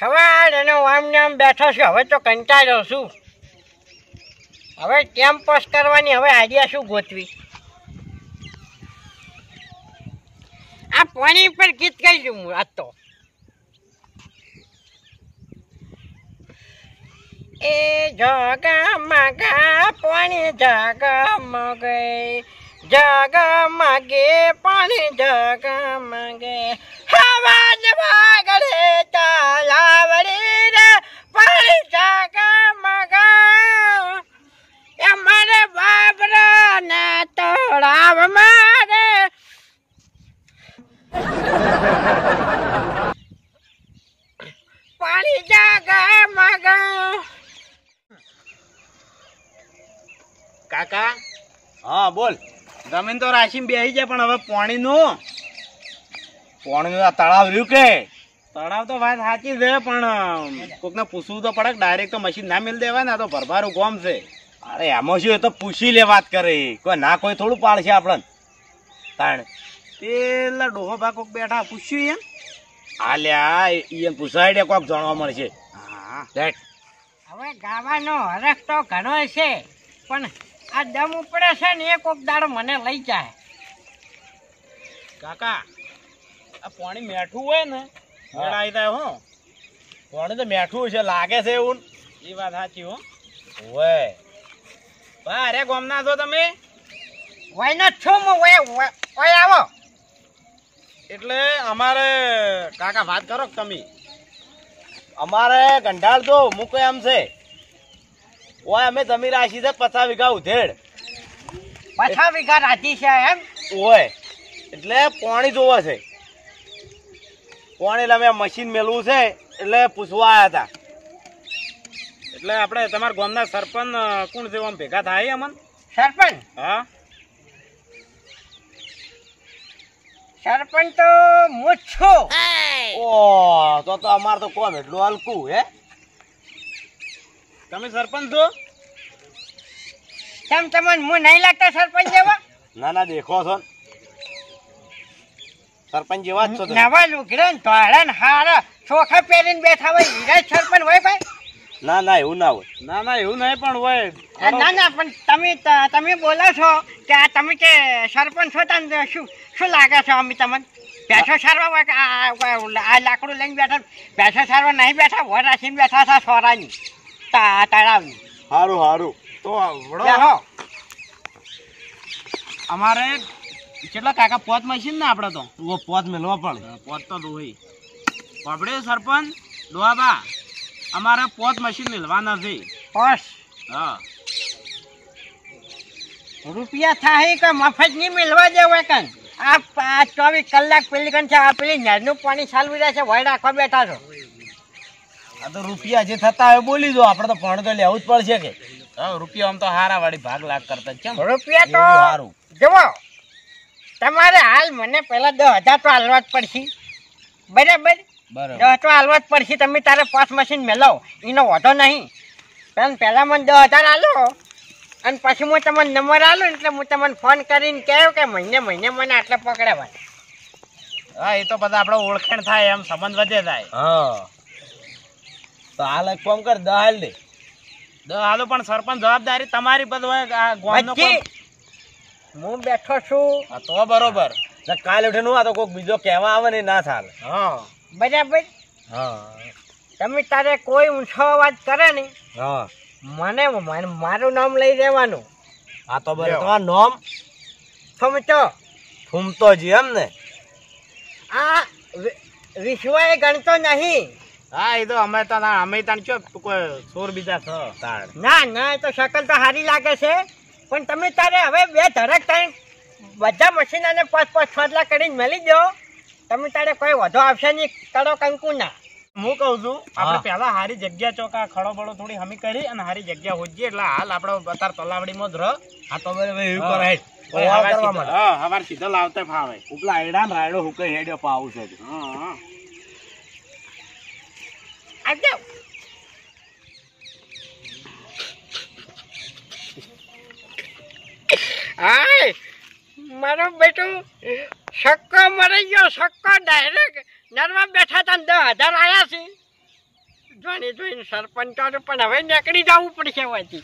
સવાર અને આમ ને આમ બેઠો છું. હવે તો કંટાળ્યો છું. હવે ટાઈમ પાસ કરવાની હવે આઈડિયા શું ગોતવી? આ પાણી પર ગીત ગાઈ દઉં હું આજ તો. એ જગમગા પાણી જગમગે, જગમગે પાણી જગમગે, હવાજ વાગડે તલાવડી રે પાણી જગમગા, એ મારે બાબરા ને તળાવ મારે પાણી જગમગા. કાકા હા બોલ. જમીન તો રાશી બેસી જાય પણ હવે પાણીનું તળાવ રહ્યું કે તળાવ તો વાત સાચી છે પણ કોકને પૂછવું તો પડે. ડાયરેક્ટ તો મશીન ના મેળ દેવાય ને. આ તો ભરભારું કોમ છે. અરે એમાં શું એ તો પૂછી લે વાત કરે. કોઈ ના કોઈ થોડું પાડશે આપણને તાણ. પેલા ડોહો ભા કોક બેઠા પૂછ્યું એમ આલ્યા એમ પૂછાય દે કોક જાણવા મળશે. હા હવે ગાવાનો હરખ તો ઘણો છે પણ આ દમ ઉપડે છે ને એ કોક દાડો મને લઈ જાય. કાકા આ પાણી મેઠું હોય ને આવી જાય હો. પાણી તો મેઠું છે લાગે છે એવું. એ વાત સાચી હો. હોય ભાઈ અરે ગોમના છો તમે? વય ન છું હું. વય આવો. એટલે અમારે કાકા વાત કરો તમે. અમારે ગંઢાળ તો મૂકો એમ છે. ઓય અમે જમીન રાશી છે 50 વીઘા ઉધેડ. 50 વીઘા રાશી છે એમ? ઓય એટલે પાણી જોવે છે. પાણી એટલે અમે મશીન મેળવું છે એટલે પૂછવા આવ્યા હતા. એટલે આપણે તમારા ગામના સરપંચ કોણ છે આમ ભેગા થાય અમન? સરપંચ? હા સરપંચ તો હું જ છું. ઓ તો અમારે તો કોમ એટલું હલકું હે. તમે સરપંચ છો? કેમ તમને હું નહીં લાગતા સરપંચ જેવા? ના ના દેખો છો સરપંચ જેવા જ છો તમે. નવા લુગડા ને ધોળા ને હારા ચોખા પહેરીને બેઠા હોય હીરા સરપંચ હોય ભાઈ? ના ના એવું ના હોય. ના ના એવું નહીં પણ હોય. ના ના પણ તમે બોલો છો કે આ તમે કે સરપંચ છો તને શું લાગે છે? અમે તમને ભેંસો સારવા હોય કે આ લાકડું લઈને બેઠા? ભેંસો સારવા નહીં બેઠા, વર રાખીને બેઠા હતા સોરાની તળાવની. સારું સારું તો અમારે કેટલા કાકા પોત મશીન ને આપણે તો પોત મેળવા પડે. પોત તો દોહી બાપડે સરપંચ ડોહાબા અમારે પોત મશીન મેળવાના છે. બસ હા રૂપિયા થાય કે મફત નહીં મેળવા દેવાય કન. આ 24 કલાક પેલી કન છે આ પેલી નળનું પાણી ચાલુ રહ્યા છે વય રાખવા બેઠા છો. આ તો રૂપિયા જે થતા હોય બોલી દો. આપણે તો પાણી તો લેવું જ પડશે કે. હા રૂપિયા આમ તો હારા વાળી ભાગ લાગ કરતા કેમ રૂપિયા તો સારું જુઓ. તમારે હાલ મને પેલા 10,000 તો હાલવા જ પડશે. બરાબર 10 તો હાલવા જ પડશે. તમે તારે 5 મશીન મેળવો એનો વાંધો નહીં. પણ પહેલાં મને 10,000 હાલો અને પછી હું તમને નંબર આલું એટલે હું તમને ફોન કરીને કહું કે મહિને મને આટલા પકડાવા. હા એ તો બધા આપણે ઓળખાણ થાય એમ સંબંધ વધે થાય. હા તો હાલ એક ફોન કર 10 હાલ દે. 10 હાલો પણ સરપંચ જવાબદારી તમારી પર હોય. આ ગામનો હું બેઠો છું. હા તો બરોબર. કાલ ઉઠે નું આ તો કોઈક બીજો કહેવા આવે ને ના ચાલે. હા બરાબર. હા તમે તારે કોઈ ઊંચો અવાજ કરે ને હા મને મારું નામ લઈ દેવાનું. હા તો બરાબર. તમારું નામ ફૂમતો જી એમ ને? આ વિશ્વાએ ગણતો નહીં. હા એ તો અમે તાણ છો કોઈ સોર બીજા છો તાણ. ના એ તો શકલ તો સારી લાગે છે પણ તમે તારે હવે 2 ધરક થાય બધા મશીન અને 5-5 છોડલા કરીને મળી દો. તમે તારે કોઈ વધુ આવશે નહીં. કરો કંકુ ના. હું કઉ છું આપણે પેલા હારી જગ્યા ચોકા ખડો બળો થોડી હમી કરી અને હારી જગ્યા હોજીએ એટલે હાલ આપણે અત્યારે તલાવડીમાં જ રહ. હા તો બરાબર એવું કરે. હવાર સીધો લાવતા ફાવે. ઉપલા આયડા ને રાયડો હુકે હેડ્યો પાવું છે. હા આવજો. હાય મારો બેટું સક્કો મરી ગયો. સક્કો ડાયરેક્ટ નરવા બેઠા હતા 10,000 આવ્યા છે. જોઈને જોઈને સરપંચ તો પણ હવે નીકળી જવું પડશે હોયથી.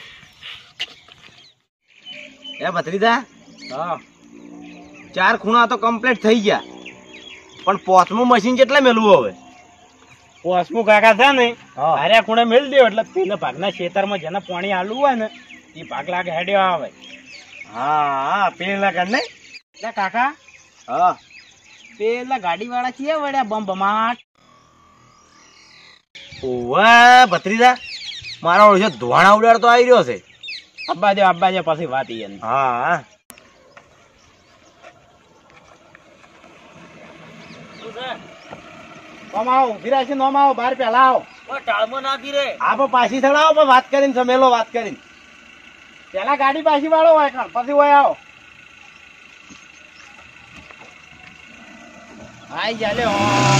એ ભત્રીજા, હા 4 ખૂણા તો કમ્પ્લીટ થઈ ગયા, પણ પોચમું મશીન કેટલા મેલવું હવે? પોસમું કાકા છે ને હા. હાર્યા ખૂણે મેળ દેવો એટલે પેલા ભાગના ખેતરમાં જેને પાણી આલવું હોય ને એ ભાગ લાગે હેડ્યો આવે. હા પેલા કર ને. એટલે કાકા હા પેલા ગાડી વાળા છીએ વળ્યા બમ બમાટ. ઓવા ભત્રીજા, મારો ઓળખો ધોવાણા ઉડાડતો આવી રહ્યો છે. આબ્બા દે પછી વાત ઈ એની. હા નોમ આવો ઉભી રાખી, નોમ આવો બહાર પેલા આવો. ટાળમાં નાખી રે. આ પણ પાછી ચડાવો, પણ વાત કરીને સમેલો વાત કરીને. પેલા ગાડી પાછી વાળો હોય કાં, પછી હોય આવો. આઈ જા લે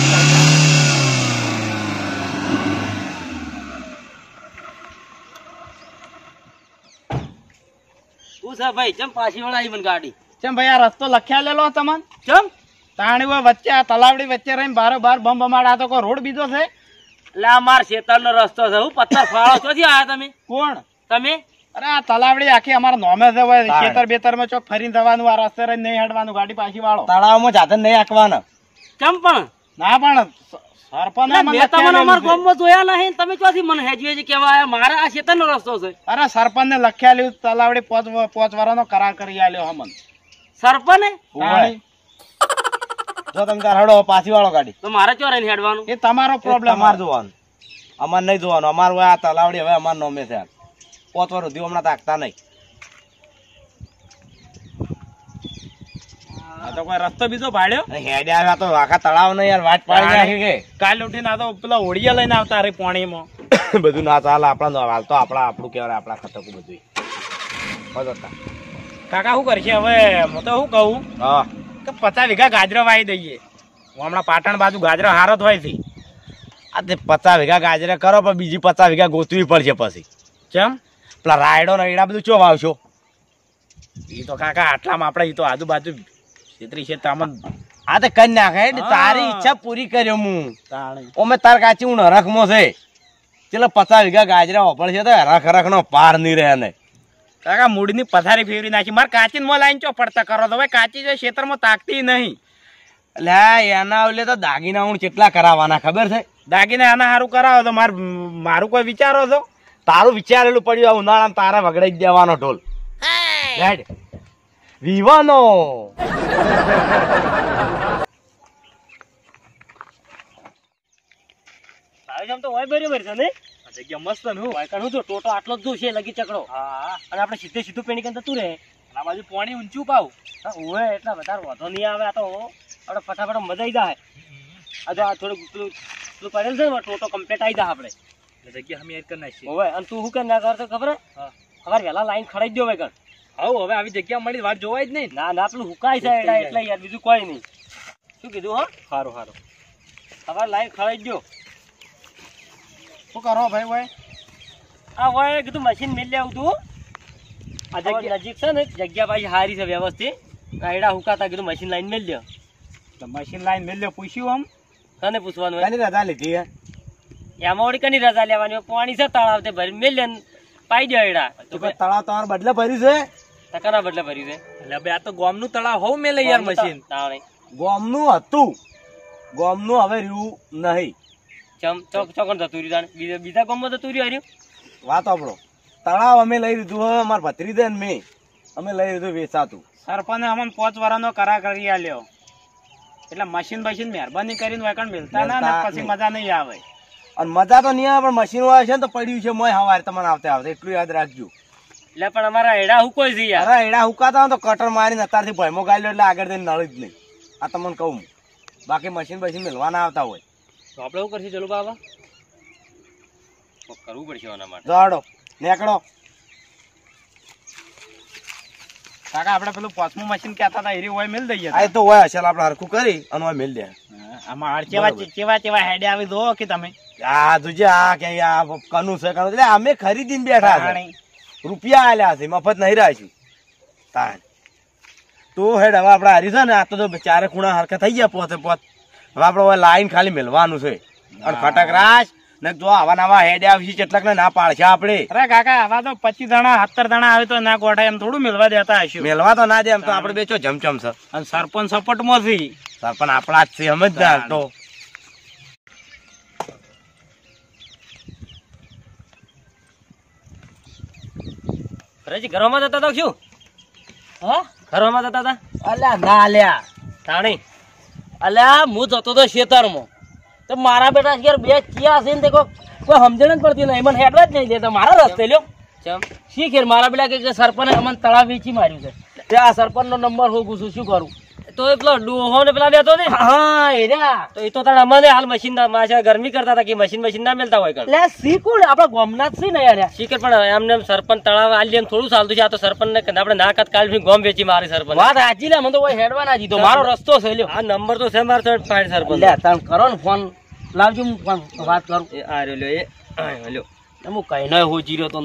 શું છે ભાઈ, ચમ પાછી વળાવી મને ગાડી? ચમ ભાઈ આ રસ્તો લખ્યા લેલો તમન ચમ તાણી હોય વચ્ચે આ તલાવડી વચ્ચે રહીને બાર બમ બમાડા તો કોઈ રોડ બીજો છે? એટલે આ માર શેતરનો રસ્તો છે. હું પથ્થર ફાળો ચોથી આયા તમે? કોણ? તમે? અરે આ તલાવડી આખી અમારા નોમે છે હોય, તાણ. ખેતર બેતર માં ચોક ફરીને જવાનું, આ રસ્તે રહીને નહીં હેડવાનું, ગાડી પાછી વાળો. તળાવમાં જાતે નહીં આંકવાના. ચમ પણ ના પણ સરપંચ મેં તમને અમારા ગામમાં જોયા નહીં, તમે ચોથી મને હેજી કેવા આયા? મારે આ શેતરનો રસ્તો છે. અરે સરપંચ ને લખ્યા લ્યું તલાવડી પોચ વાળાનો કરાર કરી આલ્યો હમન. સરપંચ તાણી. જો તમે તાર હડો પાછી વાળો ગાડી. તો મારે ચો રહીને હેડવાનું? એ તમારો પ્રોબ્લેમ. અમારે જોવાનું, અમારે નહીં જોવાનું. અમારું આ તલાવડી હવે અમાર નોમે છે. 5 વર્ષ સુધી હમણાં તાકતા નહીં. આ તો કોઈ રસ્તો બીજો ભાડ્યો. હેડે આવ્યા તો આખા તળાવ ને યાર વાટ પાડી નાખી કે કાલે ઉઠીને આ તો પેલા ઓળિયા લઈને આવતા રે પાણીમાં. બધું ના ચાલે. આપણા હાલ તો આપણું કહેવાય, આપણા ખતકું બધું. કાકા શું કરશે હવે? હું તો શું કહું હા કે 50 વીઘા ગાજરો વાવી દઈએ. હું હમણાં પાટણ બાજુ ગાજરો હારો જ હોય છે. આ તે 50 વીઘા ગાજરે કરો, પણ બીજી 50 વીઘા ગોતવી પડશે પછી. ચમ? પેલા રાયડો રૈડા બધું ચો વાવશો? એ તો કાકા આટલામાં આપણે એ તો આજુબાજુ છેતરી ક્ષેત્રમાં આ તો કઈ નાખે. હા. તારી ઈચ્છા પૂરી કર્યો હું. તાણી. ઓમે તાર કાચી હું નરખમાં છે. ચલો 50 વીઘા ગાજરા વાપરશે તો રખ નો પાર નહીં રહે ને. કાકા મૂળની પથારી ફેરવી નાખી. મારે કાચીન માં લાઈન ચો પડતા કરો તો ભાઈ, કાચી જો ખેતરમાં તાકતી નહીં. એટલે એના ઓલે તો દાગીના હું કેટલા કરાવવાના ખબર છે? દાગીને આના સારું કરાવો તો મારું કોઈ વિચારો છો? તારું વિચારેલું પડ્યું આ ઉનાળામાં તારા વગડાઈ જ દેવાનો ઢોલ. હેડ વિવાનો. તો હોય બરાબર છે ને? જગ્યા મસ્ત ને હું વાયકણ જો ટોટો આટલો જ જોશે લગી ચકડો. હા, અને આપણે સીધું પેણી કંઈ જતું રહે. આ બાજુ પાણી ઊંચું પાવ. હા ઓય એટલા વધારે વધો નહીં આવે. આ તો આપણે ફટાફટ મજા આવી જાય. આ તો આ થોડું પેલું પડેલ છે ને ટોટો કમ્પ્લીટ આવી જાય આપણે. જગ્યા અમે એડ કરી નાખીએ. હવે અને તું શું કે ના કરતો ખબર? સવારે વહેલા લાઈન ખડાઈ દો વાયકણ. હવે આવી જગ્યા મળી વાર જોવાય જ નહીં. ના પેલું હુકાય છે એટલે યાર, બીજું કોઈ નહીં. શું કીધું? હા સારું સવારે લાઈન ખડાઈ દો. શું કરો ભાઈ? ભાઈ આ હોય કીધું મશીન મિલ લેવું તું. આ જગ્યા નજીક છે ને, જગ્યા પાછી સારી છે વ્યવસ્થિત. રાયડા હુકાતા કીધું મશીન લાઈન મિલ લ્યો. તો મશીન લાઈન મેલ્યો પૂછ્યું આમ તને પૂછવાનું હોય? કની રજા લીધી હે? એમાં વળી કની રજા લેવાની હોય? પાણી છે તળાવ તે ભરી મેલ લે પાઈ દો એડા. તો કોઈ તળાવ તમારે બદલે ભર્યું છે? ટકાના બદલે ભર્યું છે. એટલે બે આ તો ગોમનું તળાવ હોવ મેલે યાર મશીન. તાણે ગોમનું હતું, ગોમનું હવે રહ્યું નહીં. ચોકન જતું રહ્યું. બીજા ગામમાં જતું રહ્યું હાર્યું. વાત આપણો તળાવ અમે લઈ લીધું હવે, અમારા ભત્રીજા ને મેં અમે લઈ લીધું વેચાતું. સરપંચે અમને 5 વર્ષનો કરાર કરી આલ્યો. એટલે મશીન મહેરબાની કરીને વેકણ મિલતા ના ને પછી મજા નહીં આવે. અને મજા તો નહીં આવે, પણ મશીન આવે છે ને તો પડ્યું છે મોય હવારે તમને આવતે એટલું યાદ રાખજો. એટલે પણ અમારા એડા હુકોય છે યાર. અરે એડા હુકાતા હોય તો કટર મારીને અત્યારથી ભયમો ગાલ્યો એટલે આગળ જઈને નળી જ નહીં. આ તમને કહું, બાકી મશીન મિલવાના આવતા હોય તો આપણે શું કરશું? ચલો બાબા કરવું પડશે આના માટે. દોડો નેકડો. કાકા આપણે પેલું 5મું મશીન કહેતા હતા એરી હોય મેલ દઈએ. આ તો હોય હશે, આપણે હરખું કરી અને હોય મેલ દે. આમાં કેવા હેડે આવી દો કે તમે. આ તુજે આ કે આ કનું છે કનું, એટલે અમે ખરીદીને બેઠા છે. રૂપિયા આલ્યા છે, મફત નહીં રહ્યા છે. તાણ તો હેડ હવે આપણે હારી છે ને, આ તો 4 ખૂણા હરખા થઈ ગયા. પોતે હવે આપણે લાઈન ખાલી મેલવાનું છે. અને ખટક રાશ ને જો આવા નવા હેડ આવશે કેટલાક ને ના પાડશે આપણે. અરે કાકા આવા તો 25 જણા 17 જણા આવે તો ના ગોઠાય એમ થોડું મેળવા દેતા હશું. મેલવા તો ના દે એમ તો આપણે બે ચો જમચમ છે. અને સરપંચ સપોર્ટમાં છે. સરપંચ આપણા જ છે સમજદાર તો. રજી ઘરમાં જતા હતા શું? હા ઘરમાં જતા હતા? અલ્યા ના લ્યા તાણી અલ્યા હું જતો તો ખેતરમાં તો મારા બેટા ઘેર બે ચિયા છે ને તે કોઈ સમજણ જ પડતી નહીં મને હેડવા જ નહીં દેતા મારા રસ્તે લ્યો ચમ શી ખેર મારા બેટા કે સરપંચે અમને તળાવ વેચી માર્યું છે તે આ સરપંચનો નંબર હોગું છું શું કરું તો એ પેલો ડોહો ને પેલા બેઠો ને હા એ રહ્યા તો એ તો તારે અમને હાલ મશીન માછા ગરમી કરતા હતા કે મશીન ના મેલતા હોય કણ એટલે શી કોણ આપડા ગોમનાથ છે ને યાર શીખર પણ એમને એમ સરપંચ તળાવ આલી એમ થોડું ચાલતું છે. આ તો સરપંચ ને આપણે નાકાત કાઢી ગોમ વેચી મારી સરપંચ વાત સાચી લે મને તો કોઈ હેડવા ના દીધો મારો રસ્તો છે લ્યો આ નંબર તો છે મારો તો ફાઈન સરપંચ લે તમે કરો ને ફોન લાવજો હું ફોન વાત કરું એ આ રહ્યો લ્યો એ લ્યો હું કઈ નય હો જીર્યો તો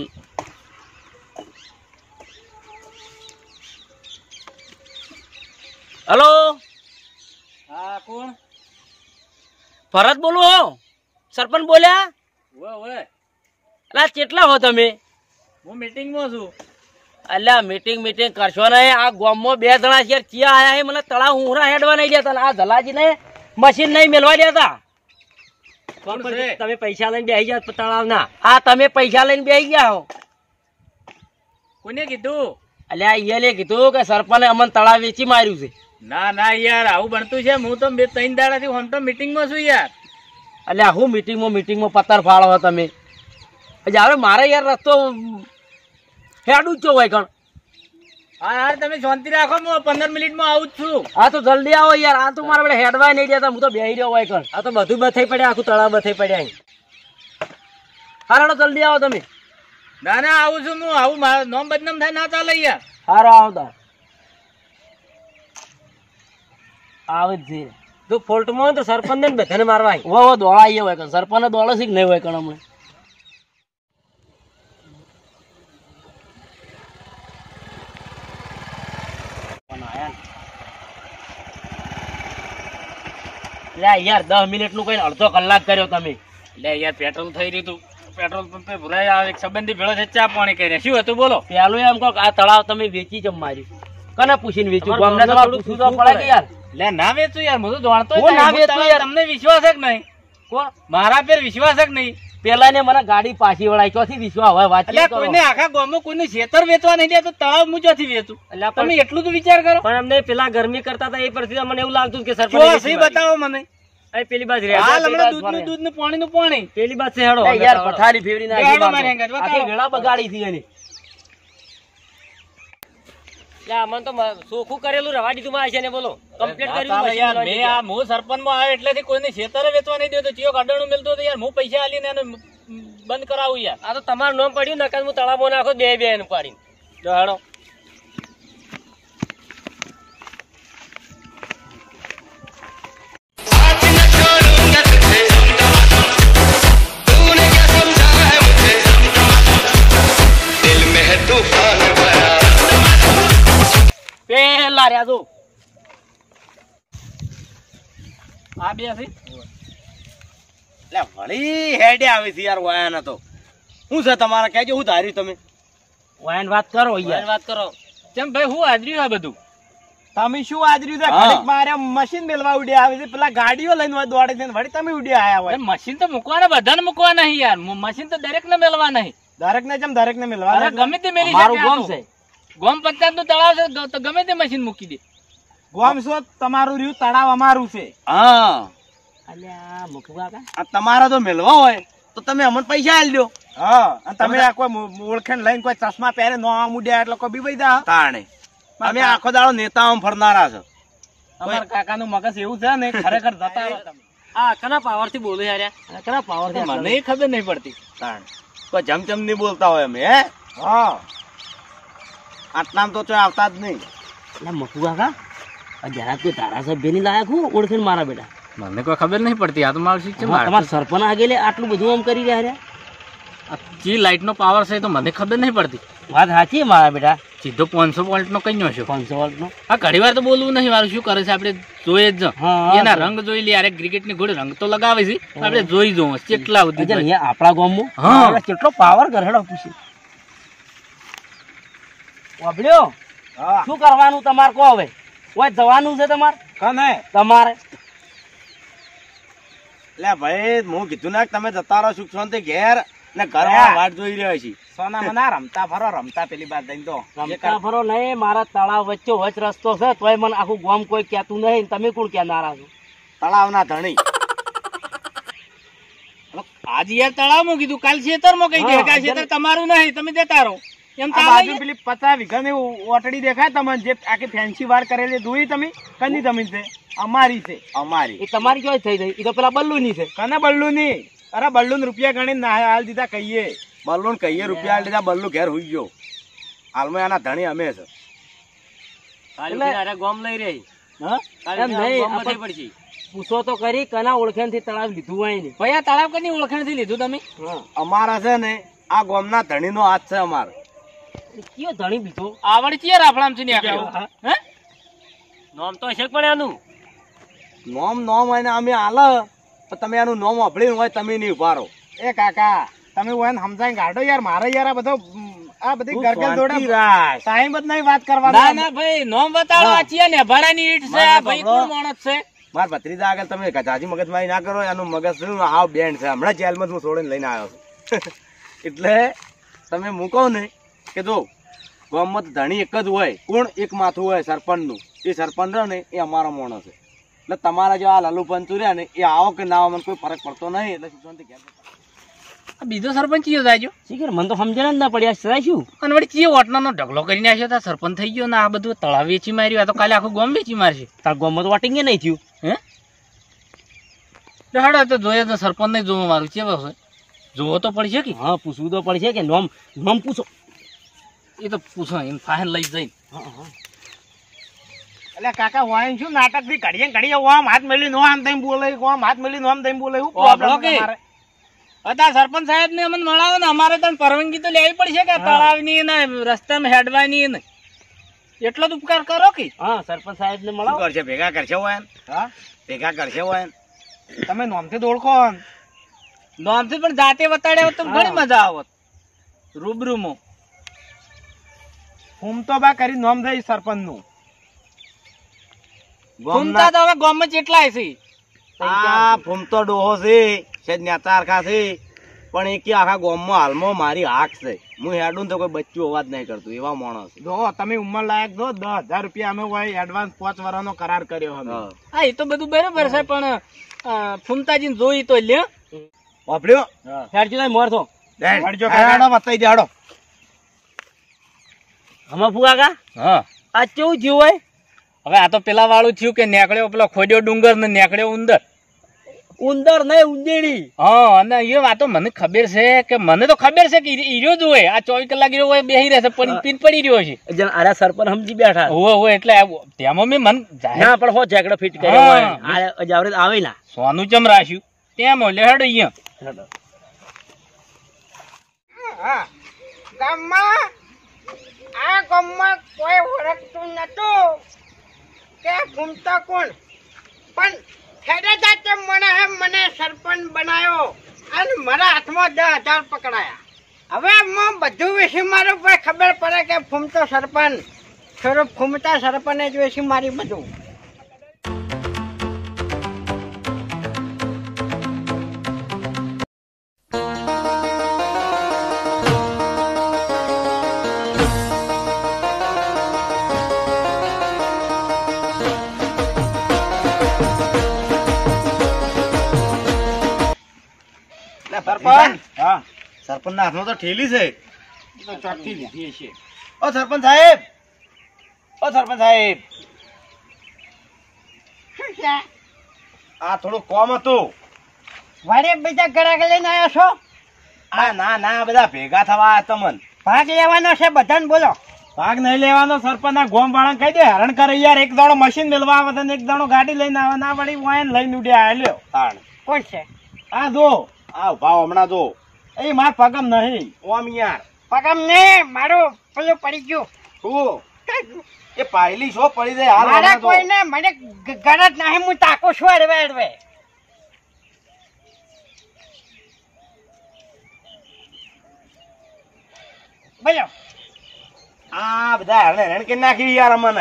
હલો હા કોણ? ભરત બોલું હો સરપંચ બોલ્યા ઓય અલા કેટલા હો તમે હું મીટિંગમાં છું. અલ્યા મીટિંગ કરશો ને આ ગામમાં બે જણા છે ચિયા આયા હે મને તળાવ ઊંઘરા હેડવા નહીં દેતા ને આ ધલાજી ને મશીન નહીં મેલવા દેતા. તમે પૈસા લઈને બેસી જાવ તળાવ ના. આ તમે પૈસા લઈને બેસી ગયા હો. કોને કીધું? અલ્યા ઈયલે કીધું કે સરપંચે અમને તળાવ વેચી માર્યું છે. ના ના યાર આવું બનતું છે. હું તો 2-3 દાડાથી હું તો મીટિંગમાં છું યાર. અલ્યા હું મીટિંગમાં પત્તર ફાળો તમે હવે મારે યાર રસ્તો હેડું જ છો હોય કણ. હા યાર તમે શાંતિ રાખો હું 15 મિનિટમાં આવું જ છું. હા તો જલ્દી આવો યાર આ તો મારા બેટા હેડવા નહીં દેતા હું તો બેહી રહ્યો હોય કણ. આ તો બધું બથાઈ પડ્યા આખું તળાવ બથાઈ પડ્યા. હારો જલ્દી આવો તમે. ના ના આવું છું હું. આવું મારું નામ બદનામ થાય ના ચાલે યાર. હારો આવતા આવે જ છે જો ફોલ્ટમાં હોય તો સરપંચ ને બધાને મારવા આવી. વો દોડા આવીએ હોય કણ સરપંચ દોડે છે કે નહીં હોય કણ હમણાં લે યાર 10 મિનિટ નું કઈ અડધો કલાક કર્યો તમે. લે યાર પેટ્રોલ થઈ રહ્યું તું. પેટ્રોલ પંપે ભરાય આવે એક સંબંધી ભેળો છે ચા પાણી કરીને. શું હતું બોલો? પેલું એમ કહો કે આ તળાવ તમે વેચી ચમ માર્યું કને પૂછીને વેચ્યું ગામને તમારે પૂછવું તો પડે કે યાર. લે ના વેચું યાર હું તો જાણતો જ હું ના નહીં. વેચું યાર. તમને વિશ્વાસ છે કે નહીં? કોણ મારા પર વિશ્વાસ છે કે નહીં? પેલા ને મને ગાડી પાછી વળાઈ ચોથી વિશ્વા હોય વાત એટલે કોઈને આખા ગામમાં કોઈને ખેતર વેચવા નહીં દે તો તળાવ હું ચોથી વેચું? એટલે તમે એટલું તો વિચાર કરો. પણ અમને પેલા ગરમી કરતા હતા એ પરથી મને એવું લાગતું કે સરપંચ જો સહી બતાવો મને. પેલી બાજુ હાલ હમણાં દૂધનું પાણીનું પાણી. પેલી બાજુ છે હેડો યાર પથારી ફેવરી નાખી ગાડો બાર મારી તો. હંગાત, બતાવો. આખી વેળા બગાડી હતી એની. મને તો ચોખ્ખું કરેલું રવા દીધું માં છે ને બોલો કમ્પ્લીટ બતાવો યાર. મેં આ હું સરપંચમાં આવ્યો એટલેથી કોઈને ખેતરે વેચવા નહીં દેતો. ચિયો કાઢવાનું મળતો તો યાર હું પૈસા આલીને એને બંધ કરાવું યાર. આ તો તમારું નામ પડ્યું નકર હું તળાવમાં નાખો બે પાડીને જો હેડો. પેલા રહ્યા જો આ બે છે. એટલે વળી હેડે આવે છે યાર વાયાના તો. શું છે તમારે કહેજો હું ધાર્યું તમે? વાયન વાત કરો યાર. વાત કરો ચમ ભાઈ હું આદર્યું આ બધું? તમે શું આદર્યું છે? હા. ઘડીક મારે મશીન મેલવા ઉડ્યા આવે છે. પેલા ગાડીઓ લઈને દોડે છે ને વળી તમે ઉડ્યા આયા હોય. મશીન તો મૂકવાના બધાને મૂકવા નહીં યાર. મશીન તો દરેક ને મેળવા નહીં. દરેક ને જેમ દરેક ને મેલવા અરે ગમે તે મેલી મારું શકે ગામ આ તો. છે. ગોમ પંચાયત નું તળાવ છે તો ગમે તે મશીન મૂકી દે. ગોમ છો તમારું રહ્યું તળાવ અમારું છે. અલ્યા મુકવા કા આ તમારા તો મેલવા હોય તો તમે અમને પૈસા આલી દો. હા અને તમે આ કોઈ ઓળખેણ લઈને કોઈ ચશ્મા પહેરે નો મુડ્યા એટલે કોઈ બી દા તાણે અમે આખો દાડો નેતાઓ ફરનારા છે. અમારા કાકા નું મગજ એવું છે ને ખરેખર જતા રહો તમે. આ કના પાવર થી બોલો યાર કના પાવર તો મને ખબર નહીં પડતી. તાણે કોઈ જમચમ નહીં બોલતા હોય અમે. હે હા આટલામ તો ચોય આવતા જ નહીં. એટલે મકુવા કા જરા કોઈ ધારાસભ્ય ની લાયક હું ઓળખે મારા બેટા. મને કોઈ ખબર નહીં પડતી. આ તો મારું શિક્ષણ તમારા સરપંચ આગેલે આટલું બધું આમ કરી રહ્યા ચી લાઈટ નો પાવર છે તો મને ખબર નહીં પડતી. વાત સાચી મારા બેટા. સીધો 500 વોલ્ટ નો કઈ છો 500 વોલ્ટ નો. આ ઘણી વાર તો બોલવું નહીં મારું શું કરે છે આપણે જોઈએ જ હા, એના રંગ જોઈ લે અરે ક્રિકેટ ની ઘોડે રંગ તો લગાવે છે આપણે જોઈ જોવું કેટલા અચ્છા, સુધી અહીંયા આપણા ગામમાં હા. આપણે કેટલો પાવર કરેલો પૂછી વાબલ્યો હા શું કરવાનું તમારે કહો હવે ઓય જવાનું છે તમારે કને તમારે લે ભાઈ હું કીધું ને કે તમે જતા રહો સુખ શાંતિ ઘેર ને ઘરમાં વાટ જોઈ રહ્યા છીએ સોના મના રમતા ફરો રમતા પેલી બાદ દઈને તો રમતા ફરો નહીં મારા તળાવ વચ્ચે વચ રસ્તો છે તોય મને આખું ગામ કોઈ કહેતું નહીં તમે કોણ કહેનારા છો તળાવના ધણી આજે યાર તળાવમાં કીધું કાલ ખેતરમાં કહી દે કે આ ખેતર તમારું નહીં તમે જતા રહો એમ આ બાજુ પેલી 50 વીઘાની ઓટડી દેખાય તમને જે આખી ફેન્સી વાર કરેલી જોઈ તમે કની જમીન છે અમારી છે અમારી એ તમારી ક્યાં થઈ ગઈ એ તો પેલા બલ્લુ ની છે કને બલ્લુ ની અરે બલ્લુ રૂપિયા ગણી ના હાલ દીધા કહીએ બલ્લુ ને કહીએ રૂપિયા હાલ દીધા બલ્લુ ઘેર હુઈ ગયો હાલમાં એના ધણી અમે છે ગોમ લઈ રહી હા એમ નહીં આપણે પૂછો તો કરી કના ઓળખાણ થી તળાવ લીધું હોય ને ભાઈ આ તળાવ કની ઓળખાણ થી લીધું તમે અમારા છે ને આ ગામના ધણી નો હાથ છે અમારો કયો ધણી બીજો આવડી ચિયા રાફડામ છે નીકળ્યો હે નામ તો હશે પણ એનું નોમ હોય ને અમે હાલ પણ તમે એનું નોમ વાપર્યું હોય તમે નહીં ઉભા રહો એ કાકા તમે હોય ને સમજાય ગાડો યાર મારે યાર આ બધો આ બધી ગરગર દોડે ટાઈમ જ નહીં વાત કરવા ના ના ભાઈ નોમ બતાડો આ ચિયા ને ભાડાની ઈટ છે આ ભાઈ કોણ માણસ છે મારા ભત્રીજા આગળ તમે જાજી મગજમારી ના કરો એનું મગજ શું હાવ બેન્ડ છે હમણાં જેલમાં હું છોડીને લઈને આવ્યો છું એટલે તમે મૂકો ને કે જો ગામમાં તો ધણી એક જ હોય કોણ એક માથું હોય સરપંચનું એ સરપંચ રહ્યો ને એ અમારો માણસ છે એટલે તમારા જો આ લાલુ પંચુ રહ્યા ને એ આવો કે ના આવો મને કોઈ ફરક પડતો નહીં એટલે સુશાંત ઘેર આ બીજો સરપંચ ચિયો જાજો શીખર મને તો સમજણ જ ના પડ્યા સદાય શું અને વળી ચિયો ઓટનો ઢગલો કરી નાખ્યો તા સરપંચ થઈ ગયો ને આ બધું તળાવ વેચી માર્યું આ તો કાલે આખું ગામ વેચી મારશે તાર ગામમાં તો વોટિંગ નહીં થયું હે હાડો તો જોઈએ તો સરપંચ ને જોવું મારું ચેવો છે જોવો તો પડશે કે હા પૂછવું તો પડશે કે નોમ નોમ પૂછો એ તો પૂછો એમ ફાઇન લઈ જઈને એટલે કાકા વાઈન શું નાટક થી ઘડીએ ઘડીએ ઓમ હાથ મેલી નો આમ તેમ બોલે ઓમ હાથ મેલી નો આમ તેમ બોલે હું પ્રોબ્લેમ કે હતા સરપંચ સાહેબ ને અમને મળાવો ને અમારે તો પરવાનગી તો લેવી પડશે કે તળાવની ને રસ્તામાં હેડવાની ને એટલો જ ઉપકાર કરો કે હા સરપંચ સાહેબ ને શું મળાવો કરશે ભેગા કરશે હોય હા ભેગા કરશે હોય તમે નોમથી ઓળખો નોમથી પણ જાતે બતાડ્યા હોત તો ઘણી મજા આવત રૂબરૂમાં ફૂમ તો બા કરી નોમ થઈ સરપંચ નું ઘૂમતા તો હવે ગામમાં જેટલાય છે આ ફૂમતો ડોહો છે સેજ નેતારખા છે પણ એ કે આખા ગામમાં હાલમાં મારી હાક છે હું હેડું તો કોઈ બચ્ચું અવાજ નહીં કરતું એવા માણસ જો તમે ઉંમર લાયક જો 10,000 રૂપિયા અમે હોય એડવાન્સ 5 વર્ષનો કરાર કર્યો અમે હા એ તો બધું બરોબર છે પણ ફૂમતાજી જોઈ તો લે વાપર્યો હેડજો મોર છો હેડજો કાકા બતાઈ દેડો હમા ફુગાકા હા આ કેવું થયું હોય હવે આ તો પેલા વાળું થયું કે નેકળ્યો પેલો ખોડ્યો ડુંગર ને નેકળ્યો ઉંદર ઉંદર નહીં ઉંદેડી હા અને એ વાતો મને ખબર છે કે મને તો ખબર છે કે ઈરો જ હોય આ 24 કલાક ઈરો હોય બેહી રહેશે પીન પડી રહ્યો છે આરા સરપંચ સમજી બેઠા હોય એટલે તેમાં મેં મન ના પણ હો ઝઘડો ફિટ કર્યો હોય આ જાવરે આવે ના સોનું ચમ રાખ્યું તેમ લે હેડ અહીંયા ગામમાં આ ગામમાં કોઈ ઓળખતું નતું કે ઘૂમતા કોણ પણ ખેડે જાતે મને સરપંચ બનાવ્યો અને મારા હાથમાં 10,000 પકડાયા હવે હું બધું વિશે મારું પર ખબર પડે કે ફૂમતો સરપંચ સ્વરૂપ ફૂમતા સરપંચ જ વિશે મારી બધું સરપંચ હા સરપંચ ના હાથમાં તો ઠેલી છે ચોટથી લીધી છે ઓ સરપંચ સાહેબ શું છે આ થોડું કોમ હતું વારે બીજા ઘરાક લઈને આવ્યો છો આ ના બધા ભેગા થવા આયા તમન ભાગ લેવાનો છે બધાને બોલો ભાગ નહીં લેવાનો સરપંચ ના ગોમ વાળા કહી દે હેરાન કરે યાર એક દાડો મશીન મેળવા આવે ને એક દાડો ગાડી લઈને આવે ના વળી વાયન લઈને ઉડ્યા આલ્યો તાણ કોણ છે આ જો આ ભાવ હમણાં જો એ માર પગમ નહીં ઓમ યાર પગમ ને મારું પેલું પડી ગયું શું એ પાયલી શો પડી જાય હાલ મારે હમણાં તો. કોઈને મને ગરજ નહીં, હું તાકો છું અડવે અડવે. બોલો. આ બધા હેરાન કરી નાખી યાર અમને.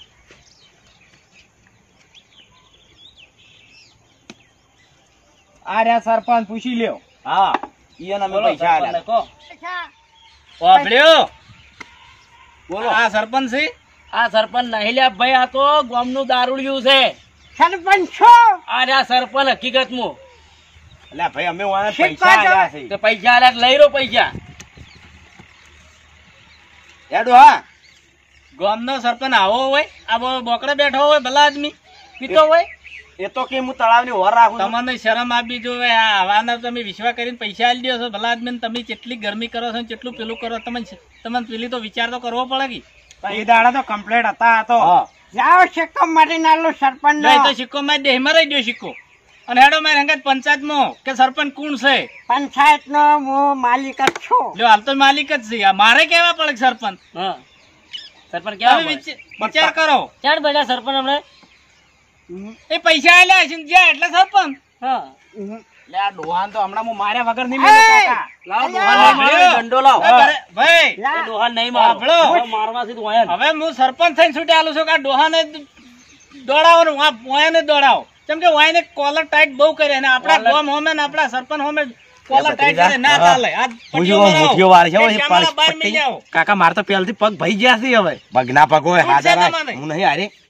આ રહ્યા સરપંચ પૂછી લ્યો. હા ઈયોને અમે બોલો પૈસા સરપંચને આલ્યા. કહો. વાપર્યો બોલો આ સરપંચ છે. આ સરપંચ નહીં લ્યા ભાઈ, આ તો ગામનું દારૂડિયું છે. સરપંચ છો? આ રહ્યા સરપંચ હકીકતમાં. એટલે ભાઈ અમે વાળા શીખવા પૈસા આલ્યા તો છે. પૈસા આલ્યા લઈ લો પૈસા. હેડો હા ગામનો સરપંચ આવો હોય, આ બોકડે બેઠો હોય, ભલા આદમી પીતો હોય. એ તો કે હું તળાવની ઓર રાખું છું. તમને શરમ આપી જોવે. આ હવાના તમે વિશ્વાસ કરીને પૈસા આલી દો છો, ભલા આદમી. તમે કેટલી ગરમી કરો છો ને કેટલું પેલું કરો, તમને પેલી તો વિચાર તો કરવો પડે કે એ દાડા તો કમ્પ્લેટ હતા આ તો. હા જાઓ સિક્કો મારી નાલો સરપંચ નહીં તો સિક્કો માં દે મરાઈ દો સિક્કો. અને હેડો મારે હંગાત પંચાયતમાં કે સરપંચ કોણ છે. પંચાયત નો હું માલિક જ છું. લ્યો હાલ તો માલિક જ છે. આ મારે કેવા પડે કે સરપંચ. હા સરપંચ તમે કેવા વિચાર કરો. ચાર બધા સરપંચ હમણાં. એ પૈસા આલ્યા છે ને જ્યાં એટલે સરપંચ. હા એટલે આ ડોહાન તો હમણાં હું માર્યા વગર નહીં એ! મેલું કાકા. લાવો અલ્યા! ડોહાન નહીં મારો, દંડો લાવો. ભાઈ લા. એ ડોહાન નહીં મારો. સાંભળો. હવે મારવાથી તો વાયા જ. હવે હું સરપંચ થઈને છૂટે આલું છું કે આ ડોહાને દોડાવો ને વાયાને દોડાવો. કેમ કે વાયને કોલર ટાઈટ બહુ કરે ને આપણા ગોમ હોમે ને આપણા સરપંચ હોમે કોલર ટાઈટ કરે ના ચાલે. આ પટ્ટીઓ મુઠ્ઠીઓ વાળે છે, મરાવો. એ એ પાળી શ્યામળા બહાર પટ્ટી. મિલી આવો. કાકા મારે તો પહેલથી પગ ભઈ ગયા છે હવે. પગના પગ હોય શું છે હાજર તમારે? હું નહીં હારે